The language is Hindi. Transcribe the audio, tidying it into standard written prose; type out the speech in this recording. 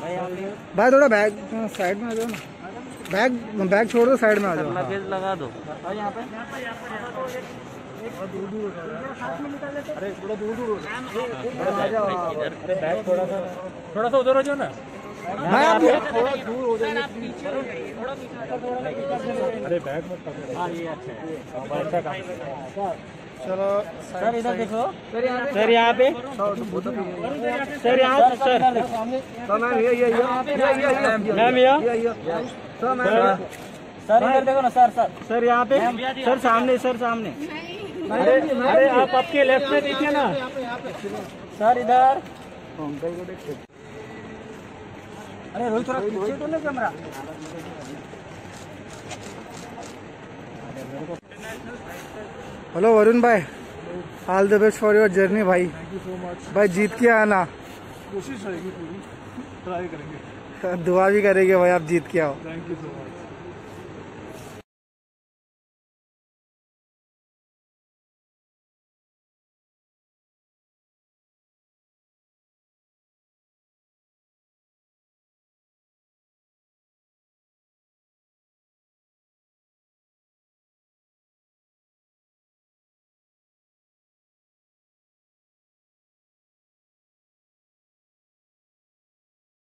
भाई थोड़ा बैग साइड में आ जाओ ना, बैग छोड़ दो, साइड में आ जाओ। लगेज लगा दो। यहाँ पे अरे थोड़ा दूर बैग थोड़ा सा उधर हो जाओ ना भाई, आप थोड़ा दूर हो जाइए। अरे बैग मत पकड़ो। हाँ ये अच्छा काम। चलो सर इधर देखो, सर यहाँ पे, सर यहाँ पे, सर मैम यहाँ, सर इधर देखो ना, सर यहाँ पे, सर सामने, अरे आप आपके लेफ्ट में देखिए ना सर, इधर। अरे रोहित थोड़ा पीछे तो ले कैमरा। हेलो वरुण भाई, all the best for your journey भाई। थैंक यू सो मच भाई जीत के आना, कोशिश रहेगी पूरी, ट्राई करेंगे। दुआ भी करेंगे भाई आप जीत के आओ। Thank you so much.